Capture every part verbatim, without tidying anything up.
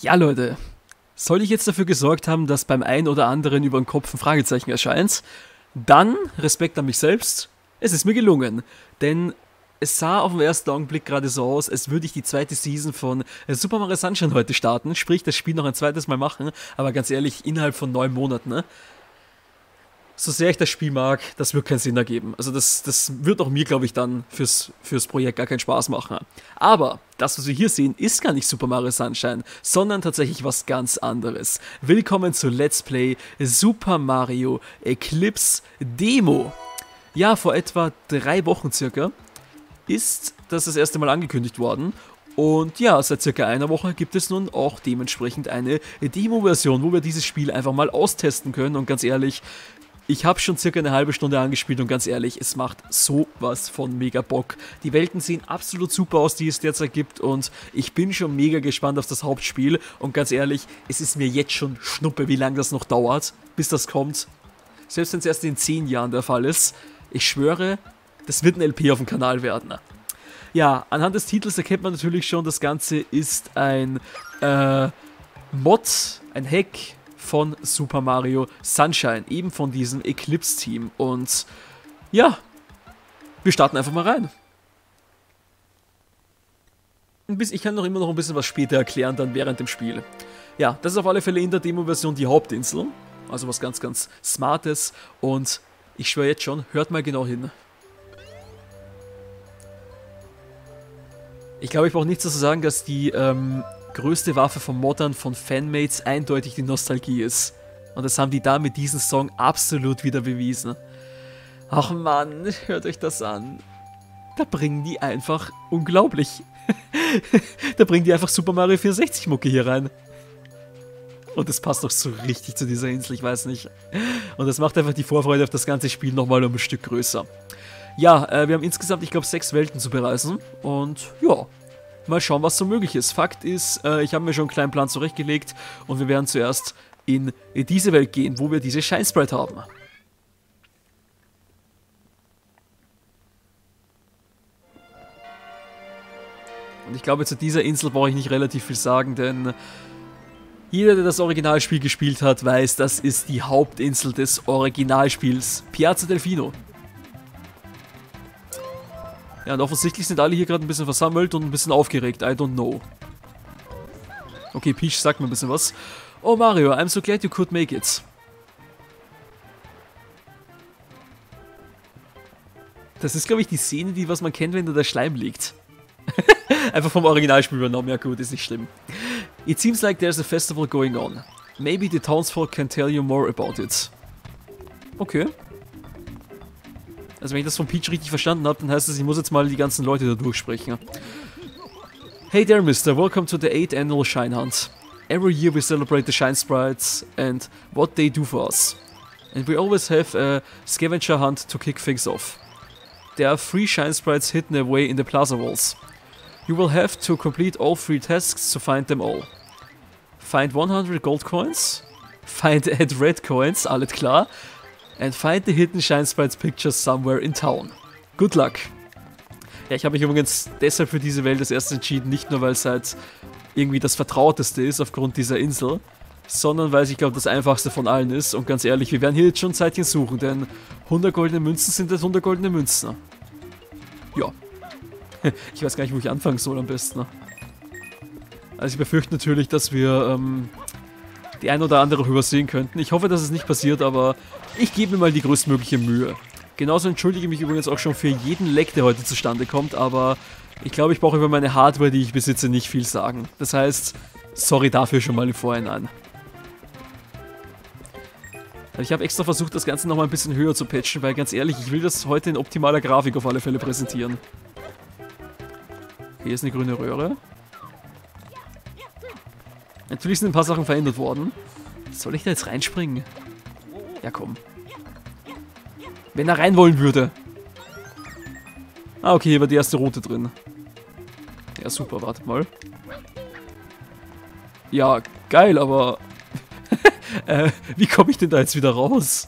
Ja, Leute, soll ich jetzt dafür gesorgt haben, dass beim einen oder anderen über den Kopf ein Fragezeichen erscheint? Dann Respekt an mich selbst, es ist mir gelungen, denn es sah auf den ersten Augenblick gerade so aus, als würde ich die zweite Season von Super Mario Sunshine heute starten, sprich das Spiel noch ein zweites Mal machen, aber ganz ehrlich, innerhalb von neun Monaten, ne? So sehr ich das Spiel mag, das wird keinen Sinn ergeben. Also das, das wird auch mir, glaube ich, dann fürs, fürs Projekt gar keinen Spaß machen. Aber das, was wir hier sehen, ist gar nicht Super Mario Sunshine, sondern tatsächlich was ganz anderes. Willkommen zu Let's Play Super Mario Eclipse Demo. Ja, vor etwa drei Wochen circa ist das das erste Mal angekündigt worden. Und ja, seit circa einer Woche gibt es nun auch dementsprechend eine Demo-Version, wo wir dieses Spiel einfach mal austesten können. Und ganz ehrlich, ich habe schon circa eine halbe Stunde angespielt und ganz ehrlich, es macht sowas von mega Bock. Die Welten sehen absolut super aus, die es derzeit gibt, und ich bin schon mega gespannt auf das Hauptspiel. Und ganz ehrlich, es ist mir jetzt schon Schnuppe, wie lange das noch dauert, bis das kommt. Selbst wenn es erst in zehn Jahren der Fall ist. Ich schwöre, das wird ein L P auf dem Kanal werden. Ja, anhand des Titels erkennt man natürlich schon, das Ganze ist ein äh, Mod, ein Hack von Super Mario Sunshine, eben von diesem Eclipse-Team. Und ja, wir starten einfach mal rein. Ich kann noch immer noch ein bisschen was später erklären, dann während dem Spiel. Ja, das ist auf alle Fälle in der Demo-Version die Hauptinsel, also was ganz, ganz Smartes. Und ich schwöre jetzt schon, hört mal genau hin. Ich glaube, ich brauche nichts dazu sagen, dass die ähm, größte Waffe von Moddern, von Fanmates eindeutig die Nostalgie ist. Und das haben die da mit diesem Song absolut wieder bewiesen. Ach Mann, hört euch das an. Da bringen die einfach unglaublich. Da bringen die einfach Super Mario vierundsechzig Mucke hier rein. Und das passt doch so richtig zu dieser Insel, ich weiß nicht. Und das macht einfach die Vorfreude auf das ganze Spiel nochmal um ein Stück größer. Ja, äh, wir haben insgesamt, ich glaube, sechs Welten zu bereisen. Und ja, mal schauen, was so möglich ist. Fakt ist, äh, ich habe mir schon einen kleinen Plan zurechtgelegt und wir werden zuerst in diese Welt gehen, wo wir diese Shine Sprite haben. Und ich glaube, zu dieser Insel brauche ich nicht relativ viel sagen, denn jeder, der das Originalspiel gespielt hat, weiß, das ist die Hauptinsel des Originalspiels, Piazza Delfino. Ja, und offensichtlich sind alle hier gerade ein bisschen versammelt und ein bisschen aufgeregt. I don't know. Okay, Peach sagt mir ein bisschen was. Oh Mario, I'm so glad you could make it. Das ist, glaube ich, die Szene, die was man kennt, wenn da der Schleim liegt. Einfach vom Originalspiel übernommen. Ja gut, ist nicht schlimm. It seems like there's a festival going on. Maybe the townsfolk can tell you more about it. Okay. Also wenn ich das von Peach richtig verstanden habe, dann heißt es, ich muss jetzt mal die ganzen Leute da durchsprechen. Hey there, Mister. Welcome to the eighth Annual Shine Hunt. Every year we celebrate the Shine Sprites and what they do for us. And we always have a scavenger hunt to kick things off. There are three Shine Sprites hidden away in the plaza walls. You will have to complete all three tasks to find them all. Find one hundred gold coins. Find eight red coins, alles klar. And find the hidden Shine Sprites pictures somewhere in town. Good luck. Ja, ich habe mich übrigens deshalb für diese Welt als erstes entschieden, nicht nur weil es halt irgendwie das Vertrauteste ist aufgrund dieser Insel, sondern weil es, ich glaube, das einfachste von allen ist. Und ganz ehrlich, wir werden hier jetzt schon ein Zeitchen suchen, denn hundert goldene Münzen sind jetzt hundert goldene Münzen. Ja. Ich weiß gar nicht, wo ich anfangen soll am besten. Also ich befürchte natürlich, dass wir ähm, die ein oder andere übersehen könnten. Ich hoffe, dass es nicht passiert, aber ich gebe mir mal die größtmögliche Mühe. Genauso entschuldige ich mich übrigens auch schon für jeden Leck, der heute zustande kommt, aber ich glaube, ich brauche über meine Hardware, die ich besitze, nicht viel sagen. Das heißt, sorry dafür schon mal im Vorhinein. Ich habe extra versucht, das Ganze nochmal ein bisschen höher zu patchen, weil ganz ehrlich, ich will das heute in optimaler Grafik auf alle Fälle präsentieren. Okay, hier ist eine grüne Röhre. Natürlich sind ein paar Sachen verändert worden. Soll ich da jetzt reinspringen? Ja, komm. Wenn er rein wollen würde. Ah, okay, hier war die erste Route drin. Ja, super, wartet mal. Ja, geil, aber... äh, wie komme ich denn da jetzt wieder raus?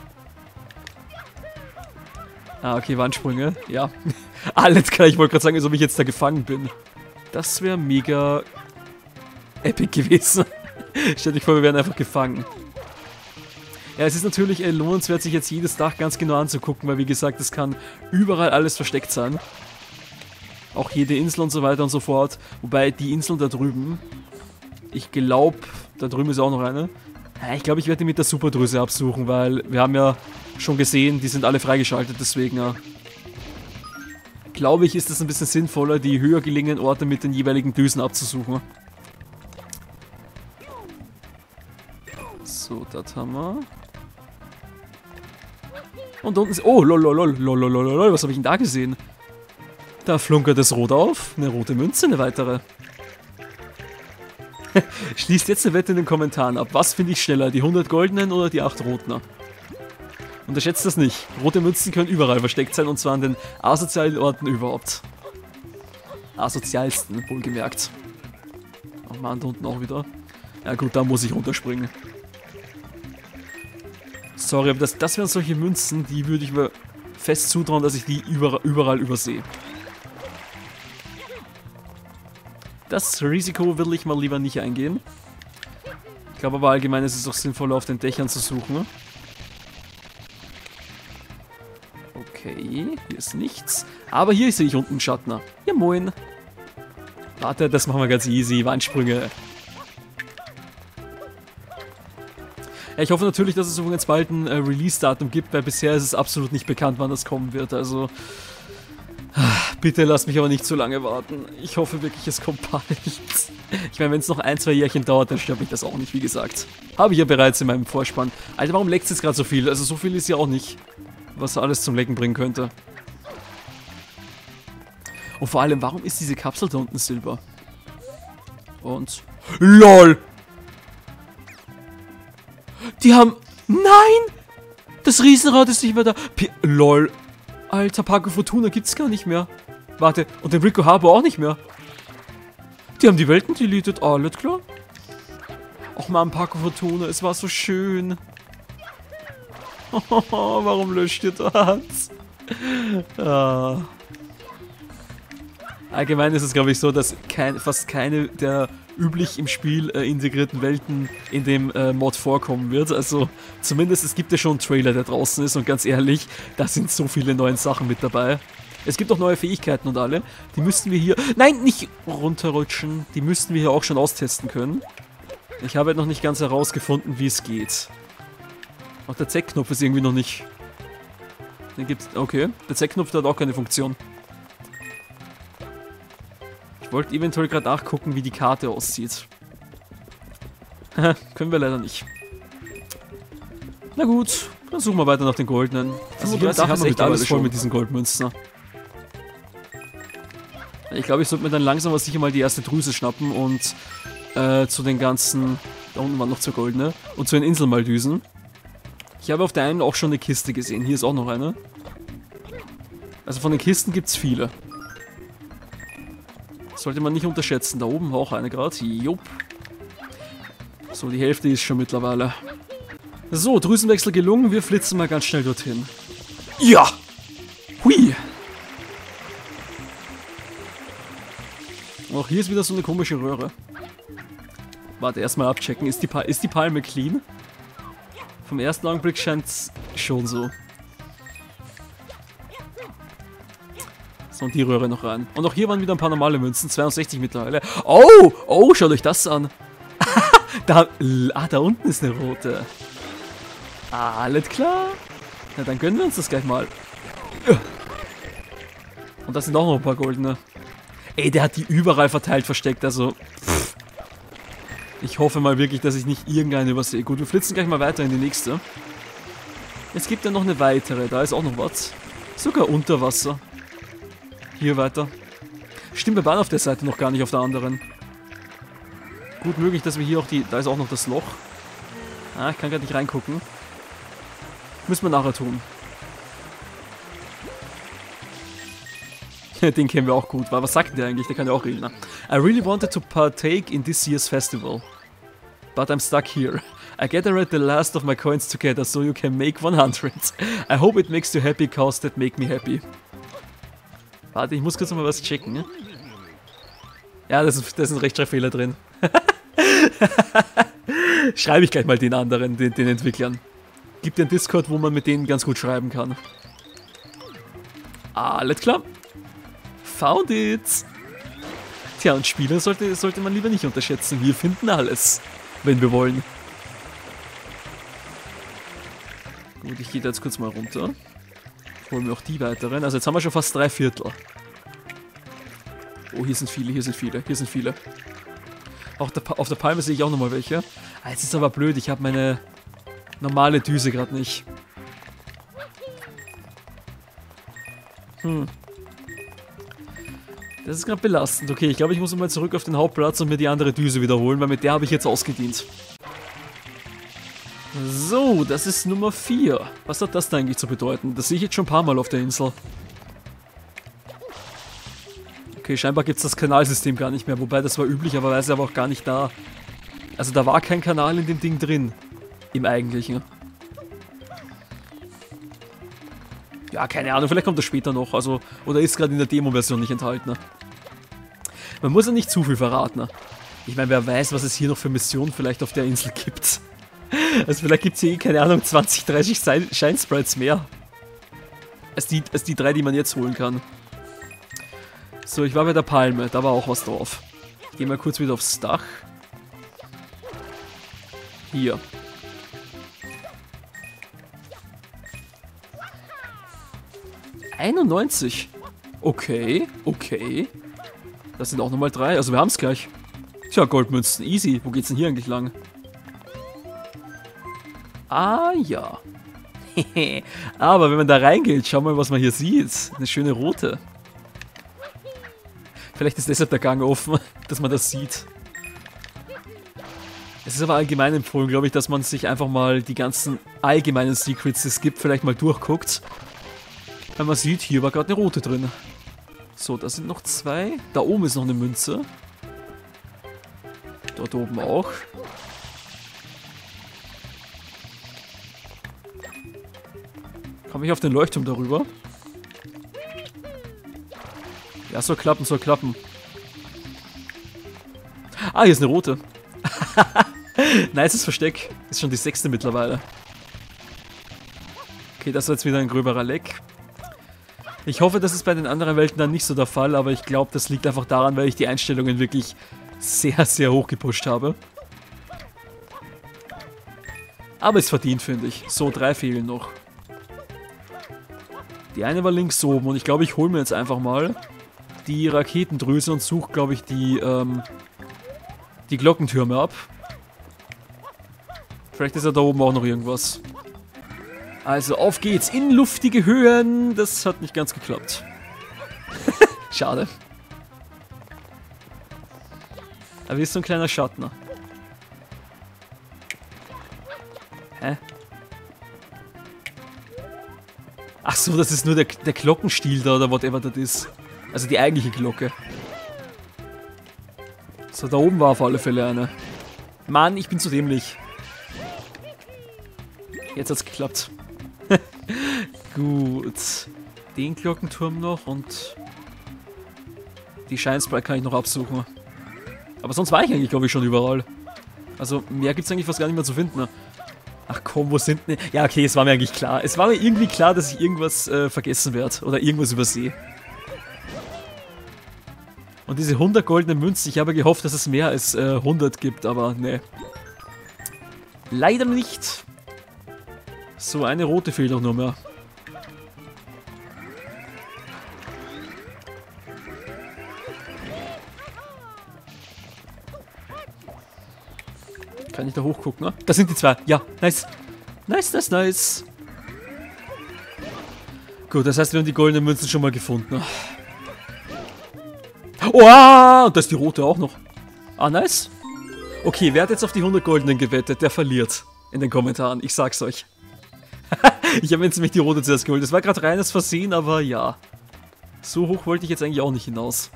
Ah, okay, Wandsprünge. Ja. Alles klar, ich wollte gerade sagen, als ob ich jetzt da gefangen bin. Das wäre mega epic gewesen. Stell dich vor, wir werden einfach gefangen. Ja, es ist natürlich äh, lohnenswert, sich jetzt jedes Dach ganz genau anzugucken, weil wie gesagt, es kann überall alles versteckt sein. Auch jede Insel und so weiter und so fort. Wobei die Insel da drüben, ich glaube, da drüben ist auch noch eine. Ja, ich glaube, ich werde die mit der Superdrüse absuchen, weil wir haben ja schon gesehen, die sind alle freigeschaltet, deswegen ja. Glaube ich, ist es ein bisschen sinnvoller, die höher gelegenen Orte mit den jeweiligen Düsen abzusuchen. So, das haben wir. Und unten ist... Oh, lol, lol, lol, lol, lol, lol, was habe ich denn da gesehen? Da flunkert es rot auf. Eine rote Münze, eine weitere. Schließt jetzt eine Wette in den Kommentaren ab. Was finde ich schneller, die hundert goldenen oder die acht roten? Unterschätzt das nicht. Rote Münzen können überall versteckt sein, und zwar an den asozialen Orten überhaupt. Asozialsten, wohlgemerkt. Oh Mann, da unten auch wieder. Ja gut, da muss ich runterspringen. Sorry, aber das, das wären solche Münzen, die würde ich mir fest zutrauen, dass ich die überall, überall übersehe. Das Risiko will ich mal lieber nicht eingehen. Ich glaube aber allgemein ist es auch sinnvoller, auf den Dächern zu suchen. Okay, hier ist nichts. Aber hier sehe ich unten einen Schattner. Ja, moin. Warte, das machen wir ganz easy. Wandsprünge. Ja, ich hoffe natürlich, dass es übrigens bald ein äh, Release-Datum gibt, weil bisher ist es absolut nicht bekannt, wann das kommen wird. Also, bitte lasst mich aber nicht zu lange warten. Ich hoffe wirklich, es kommt bald. Ich meine, wenn es noch ein, zwei Jährchen dauert, dann stört mich das auch nicht, wie gesagt. Habe ich ja bereits in meinem Vorspann. Alter, warum leckt es jetzt gerade so viel? Also, so viel ist ja auch nicht, was alles zum Lecken bringen könnte. Und vor allem, warum ist diese Kapsel da unten silber? Und... LOL! Die haben... Nein! Das Riesenrad ist nicht mehr da. P LOL. Alter, Paco Fortuna gibt's gar nicht mehr. Warte, und den Rico Harbour auch nicht mehr. Die haben die Welten deleted. Alles klar. Och man, Paco Fortuna, es war so schön. Warum löscht ihr das? Ah. Allgemein ist es, glaube ich, so, dass kein, fast keine der üblich im Spiel äh, integrierten Welten in dem äh, Mod vorkommen wird. Also zumindest, es gibt ja schon einen Trailer, der draußen ist, und ganz ehrlich, da sind so viele neue Sachen mit dabei. Es gibt auch neue Fähigkeiten und alle. Die müssten wir hier... Nein, nicht runterrutschen. Die müssten wir hier auch schon austesten können. Ich habe halt noch nicht ganz herausgefunden, wie es geht. Auch der Z-Knopf ist irgendwie noch nicht... Den gibt's... Okay, der Z-Knopf hat auch keine Funktion. Ich wollte eventuell gerade nachgucken, wie die Karte aussieht. Können wir leider nicht. Na gut, dann suchen wir weiter nach den goldenen. Also hier haben wir echt alles voll mit diesen Goldmünzen. Ich glaube, ich sollte mir dann langsam aber sicher mal die erste Drüse schnappen und äh, zu den ganzen... Da unten waren noch zwei goldene. Und zu den Inseln mal düsen. Ich habe auf der einen auch schon eine Kiste gesehen. Hier ist auch noch eine. Also von den Kisten gibt es viele. Sollte man nicht unterschätzen. Da oben war auch eine gerade. Jupp. So, die Hälfte ist schon mittlerweile. So, Drüsenwechsel gelungen. Wir flitzen mal ganz schnell dorthin. Ja! Hui! Auch hier ist wieder so eine komische Röhre. Warte, erstmal abchecken. Ist die, pa ist die Palme clean? Vom ersten Augenblick scheint es schon so. So, und die Röhre noch rein. Und auch hier waren wieder ein paar normale Münzen. zweiundsechzig mittlerweile. Oh! Oh, schaut euch das an. da, ah, da unten ist eine rote. Ah, alles klar. Na, dann gönnen wir uns das gleich mal. Und das sind auch noch ein paar goldene. Ey, der hat die überall verteilt versteckt, also... Pff. Ich hoffe mal wirklich, dass ich nicht irgendeine übersehe. Gut, wir flitzen gleich mal weiter in die nächste. Es gibt ja noch eine weitere, da ist auch noch was. Sogar unter Wasser. Hier weiter. Stimmt, wir waren auf der Seite noch gar nicht, auf der anderen. Gut möglich, dass wir hier auch die... Da ist auch noch das Loch. Ah, ich kann gerade nicht reingucken. Müssen wir nachher tun. Den kennen wir auch gut. Was sagt der eigentlich? Der kann ja auch reden. I really wanted to partake in this year's festival. But I'm stuck here. I gathered the last of my coins together so you can make one hundred. I hope it makes you happy, cause that make me happy. Warte, ich muss kurz noch mal was checken. Ja, da ist ein Rechtschreibfehler drin. Schreibe ich gleich mal den anderen, den, den Entwicklern. Gibt einen Discord, wo man mit denen ganz gut schreiben kann. Alles klar. Found it. Tja, und Spieler sollte, sollte man lieber nicht unterschätzen. Wir finden alles, wenn wir wollen. Gut, ich gehe da jetzt kurz mal runter. Holen wir auch die weiteren. Also jetzt haben wir schon fast drei Viertel. Oh, hier sind viele, hier sind viele, hier sind viele. Auch der auf der Palme sehe ich auch nochmal welche. Ah, jetzt ist aber blöd, ich habe meine normale Düse gerade nicht. Hm. Das ist gerade belastend. Okay, ich glaube, ich muss mal zurück auf den Hauptplatz und mir die andere Düse wiederholen, weil mit der habe ich jetzt ausgedient. So, das ist Nummer vier. Was hat das da eigentlich zu bedeuten? Das sehe ich jetzt schon ein paar Mal auf der Insel. Okay, scheinbar gibt es das Kanalsystem gar nicht mehr, wobei das war üblicherweise aber auch gar nicht da. Also da war kein Kanal in dem Ding drin. Im Eigentlichen. Ja, keine Ahnung, vielleicht kommt das später noch, also, oder ist gerade in der Demo-Version nicht enthalten. Man muss ja nicht zu viel verraten. Ich meine, wer weiß, was es hier noch für Missionen vielleicht auf der Insel gibt. Also vielleicht gibt es hier eh, keine Ahnung, zwanzig, dreißig Shine-Sprites mehr. Als die, als die drei, die man jetzt holen kann. So, ich war bei der Palme, da war auch was drauf. Ich gehe mal kurz wieder aufs Dach. Hier. einundneunzig. Okay, okay. Das sind auch nochmal drei. Also wir haben es gleich. Tja, Goldmünzen. Easy. Wo geht's denn hier eigentlich lang? Ah, ja. Aber wenn man da reingeht, schau mal, was man hier sieht. Eine schöne rote. Vielleicht ist deshalb der Gang offen, dass man das sieht. Es ist aber allgemein empfohlen, glaube ich, dass man sich einfach mal die ganzen allgemeinen Secrets, die es gibt, vielleicht mal durchguckt. Weil man sieht, hier war gerade eine rote drin. So, da sind noch zwei. Da oben ist noch eine Münze. Dort oben auch. Komme ich auf den Leuchtturm darüber? Ja, soll klappen, soll klappen. Ah, hier ist eine rote. Nices Versteck. Ist schon die sechste mittlerweile. Okay, das war jetzt wieder ein gröberer Leck. Ich hoffe, das ist bei den anderen Welten dann nicht so der Fall, aber ich glaube, das liegt einfach daran, weil ich die Einstellungen wirklich sehr, sehr hoch gepusht habe. Aber es verdient, finde ich. So, drei fehlen noch. Die eine war links oben und ich glaube, ich hole mir jetzt einfach mal die Raketendrüse und suche, glaube ich, die, ähm, die Glockentürme ab. Vielleicht ist ja da oben auch noch irgendwas. Also, auf geht's in luftige Höhen. Das hat nicht ganz geklappt. Schade. Aber hier ist so ein kleiner Schatten. Hä? Ach so, das ist nur der, der Glockenstiel da oder whatever das ist. Also die eigentliche Glocke. So, da oben war auf alle Fälle eine. Mann, ich bin zu dämlich. Jetzt hat's geklappt. Gut. Den Glockenturm noch und die Shinesprite kann ich noch absuchen. Aber sonst war ich eigentlich, glaube ich, schon überall. Also mehr gibt es eigentlich fast gar nicht mehr zu finden. Ach komm, wo sind denn... Ja, okay, es war mir eigentlich klar. Es war mir irgendwie klar, dass ich irgendwas äh, vergessen werde oder irgendwas übersehe. Und diese hundert goldenen Münzen, ich habe gehofft, dass es mehr als äh, hundert gibt, aber ne. Leider nicht. So, eine rote fehlt noch nur mehr. Kann ich da hochgucken, ne? Da sind die zwei. Ja, nice. Nice, nice, nice. Gut, das heißt, wir haben die goldenen Münzen schon mal gefunden. Oh, ah, und da ist die rote auch noch. Ah, nice. Okay, wer hat jetzt auf die hundert goldenen gewettet? Der verliert. In den Kommentaren, ich sag's euch. Ich habe jetzt nämlich die rote zuerst geholt. Das war gerade reines Versehen, aber ja. So hoch wollte ich jetzt eigentlich auch nicht hinaus.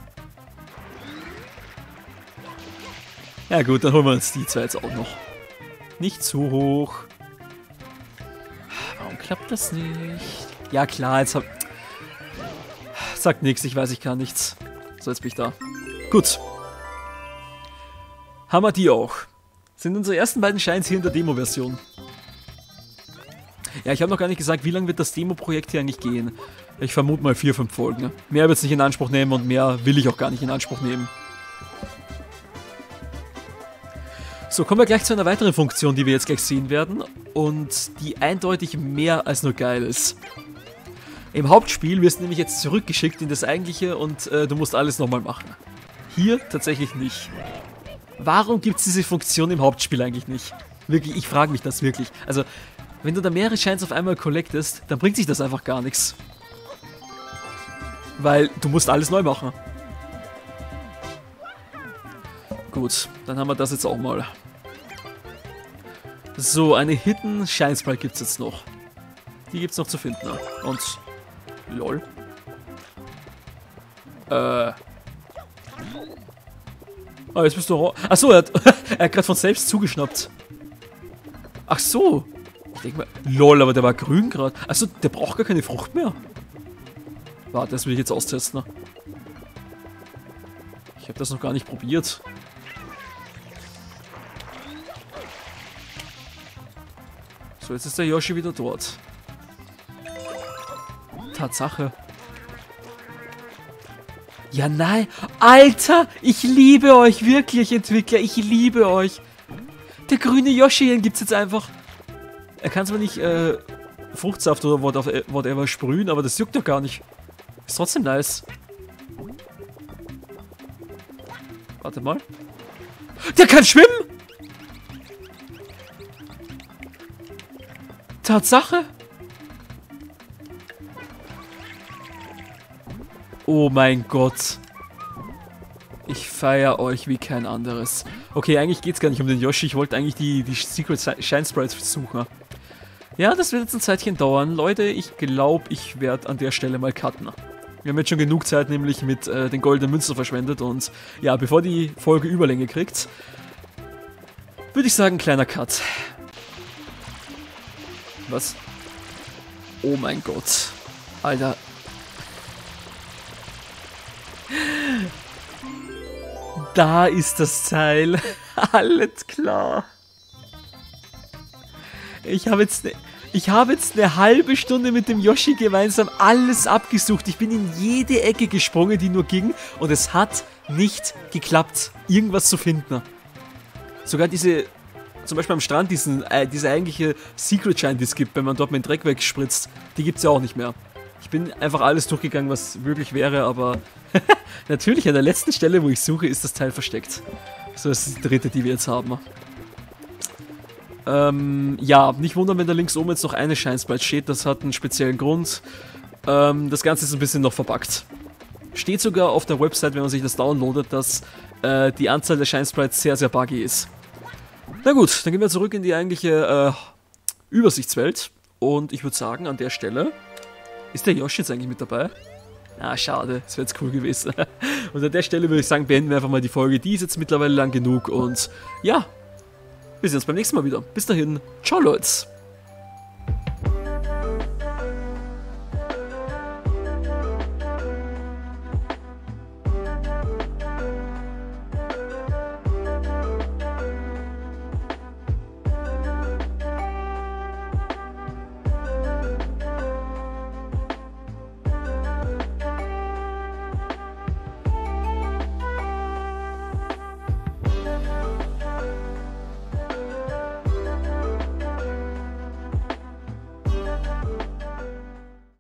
Ja gut, dann holen wir uns die zwei jetzt auch noch. Nicht zu hoch. Warum klappt das nicht? Ja klar, jetzt hab... Sagt nichts, ich weiß, ich kann nichts. So, jetzt bin ich da. Gut. haben wir die auch. Sind unsere ersten beiden Shines hier in der Demo-Version. Ja, ich habe noch gar nicht gesagt, wie lange wird das Demo-Projekt hier eigentlich gehen. Ich vermute mal vier, fünf Folgen. Mehr wird es nicht in Anspruch nehmen und mehr will ich auch gar nicht in Anspruch nehmen. So, kommen wir gleich zu einer weiteren Funktion, die wir jetzt gleich sehen werden und die eindeutig mehr als nur geil ist. Im Hauptspiel wirst du nämlich jetzt zurückgeschickt in das eigentliche und äh, du musst alles nochmal machen. Hier tatsächlich nicht. Warum gibt es diese Funktion im Hauptspiel eigentlich nicht? Wirklich, ich frage mich das wirklich. Also, wenn du da mehrere Shines auf einmal collectest, dann bringt sich das einfach gar nichts. Weil du musst alles neu machen. Gut, dann haben wir das jetzt auch mal. So, eine Hidden Shine Sprite gibt es jetzt noch. Die gibt es noch zu finden. Und... lol. Äh... Ah, jetzt bist du... Achso, er hat, er hat gerade von selbst zugeschnappt. Ach so. Ich denke mal... Lol, aber der war grün gerade. Achso, der braucht gar keine Frucht mehr. Warte, das will ich jetzt austesten. Ich habe das noch gar nicht probiert. So, jetzt ist der Yoshi wieder dort. Tatsache. Ja, nein. Alter, ich liebe euch, wirklich, Entwickler. Ich liebe euch. Der grüne Yoshi, den gibt's jetzt einfach. Er kann zwar nicht äh, Fruchtsaft oder whatever sprühen, aber das juckt doch gar nicht. Ist trotzdem nice. Warte mal. Der kann schwimmen! Tatsache! Oh mein Gott. Ich feiere euch wie kein anderes. Okay, eigentlich geht es gar nicht um den Yoshi. Ich wollte eigentlich die, die Secret Shine Sprites suchen. Ja, das wird jetzt ein Zeitchen dauern. Leute, ich glaube, ich werde an der Stelle mal cutten. Wir haben jetzt schon genug Zeit nämlich mit äh, den goldenen Münzen verschwendet. Und ja, bevor die Folge Überlänge kriegt, würde ich sagen, kleiner Cut. Was? Oh mein Gott. Alter. Da ist das Teil. Alles klar. Ich habe jetzt, ne, ich habe jetzt eine halbe Stunde mit dem Yoshi gemeinsam alles abgesucht. Ich bin in jede Ecke gesprungen, die nur ging. Und es hat nicht geklappt, irgendwas zu finden. Sogar diese, zum Beispiel am Strand, diesen, äh, diese eigentliche Secret Shine, die es gibt, wenn man dort mit dem Dreck wegspritzt, die gibt es ja auch nicht mehr. Ich bin einfach alles durchgegangen, was wirklich wäre, aber natürlich an der letzten Stelle, wo ich suche, ist das Teil versteckt. So, das ist die dritte, die wir jetzt haben. Ähm, ja, nicht wundern, wenn da links oben jetzt noch eine Shine Sprite steht, das hat einen speziellen Grund. Ähm, das Ganze ist ein bisschen noch verbuggt. Steht sogar auf der Website, wenn man sich das downloadet, dass äh, die Anzahl der Shine Sprites sehr, sehr buggy ist. Na gut, dann gehen wir zurück in die eigentliche äh, Übersichtswelt. Und ich würde sagen, an der Stelle... Ist der Yoshi jetzt eigentlich mit dabei? Ah, schade, das wäre jetzt cool gewesen. Und an der Stelle würde ich sagen, beenden wir einfach mal die Folge. Die ist jetzt mittlerweile lang genug und ja, wir sehen uns beim nächsten Mal wieder. Bis dahin, ciao Leute.